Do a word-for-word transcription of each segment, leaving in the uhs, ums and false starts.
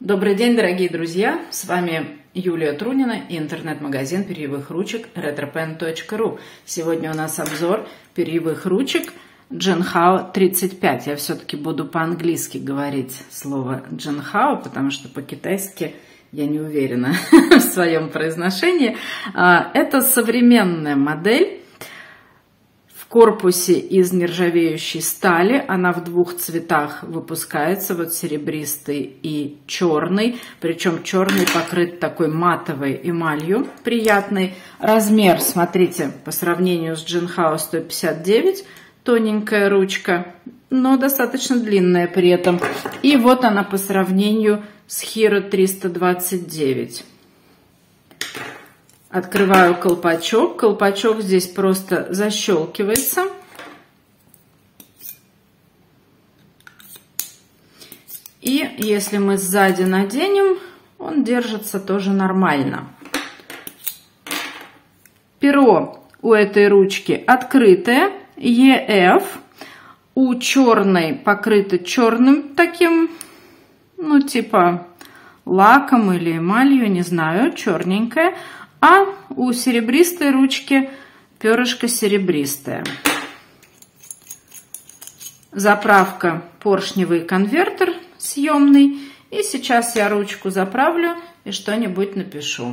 Добрый день, дорогие друзья! С вами Юлия Трунина и интернет-магазин перьевых ручек ретропен точка ру. Сегодня у нас обзор перьевых ручек Jinhao тридцать пять. Я все-таки буду по-английски говорить слово Jinhao, потому что по-китайски я не уверена в своем произношении. Это современная модель. В корпусе из нержавеющей стали, она в двух цветах выпускается, вот серебристый и черный, причем черный покрыт такой матовой эмалью приятной. Размер, смотрите, по сравнению с Jinhao сто пятьдесят девять, тоненькая ручка, но достаточно длинная при этом. И вот она по сравнению с Hero триста двадцать девять. Открываю колпачок. Колпачок здесь просто защелкивается. И если мы сзади наденем, он держится тоже нормально. Перо у этой ручки открытое, и эф. У черной покрыто черным таким, ну типа лаком или эмалью, не знаю, черненькое. А у серебристой ручки перышко серебристое. Заправка поршневый конвертер съемный. И сейчас я ручку заправлю и что-нибудь напишу.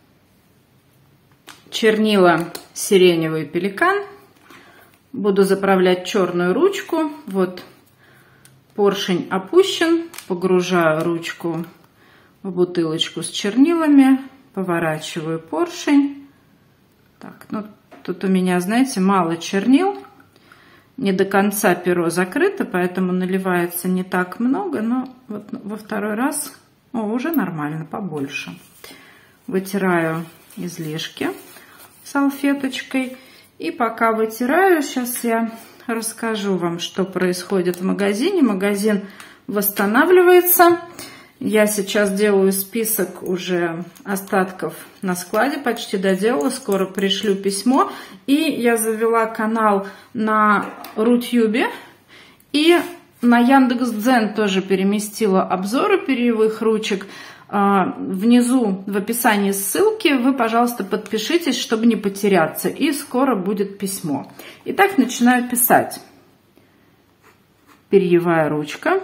Чернила сиреневый пеликан. Буду заправлять черную ручку. Вот поршень опущен. Погружаю ручку в бутылочку с чернилами. Поворачиваю поршень. Так, ну тут у меня, знаете, мало чернил. Не до конца перо закрыто, поэтому наливается не так много, но вот во второй раз о, уже нормально, побольше. Вытираю излишки салфеточкой. И пока вытираю, сейчас я расскажу вам, что происходит в магазине. Магазин восстанавливается. Я сейчас делаю список уже остатков на складе, почти доделала, скоро пришлю письмо. И я завела канал на Рутюбе и на Яндекс.Дзен тоже переместила обзоры перьевых ручек. Внизу в описании ссылки, вы, пожалуйста, подпишитесь, чтобы не потеряться. И скоро будет письмо. Итак, начинаю писать. Перьевая ручка.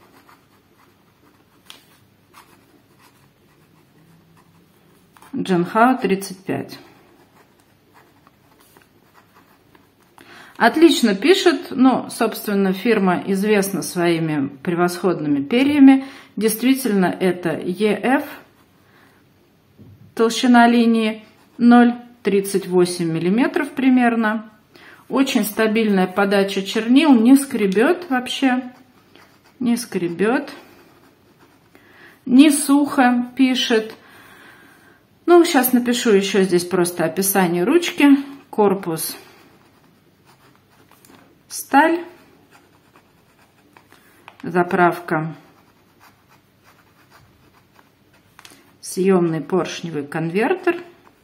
Jinhao тридцать пять. Отлично пишет, ну, собственно, фирма известна своими превосходными перьями. Действительно, это и эф, толщина линии ноль целых тридцать восемь миллиметров примерно. Очень стабильная подача чернил, не скребет вообще, не скребет, не сухо пишет. Ну, сейчас напишу еще здесь просто описание ручки. Корпус сталь. Заправка съемный поршневый конвертер.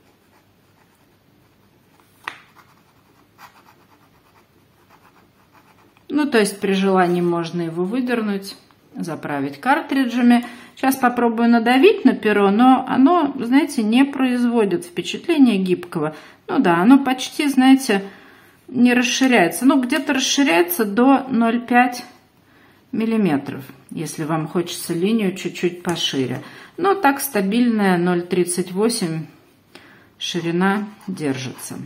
Ну, то есть при желании можно его выдернуть, заправить картриджами. Сейчас попробую надавить на перо, но оно, знаете, не производит впечатления гибкого. Ну да, оно почти, знаете, не расширяется. Ну, где-то расширяется до ноль целых пять миллиметров, если вам хочется линию чуть-чуть пошире. Но так стабильная ноль целых тридцать восемь ширина держится.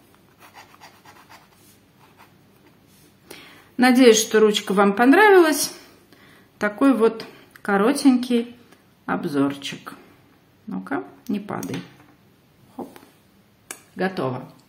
Надеюсь, что ручка вам понравилась. Такой вот коротенький обзорчик. Ну-ка, не падай. Хоп. Готово.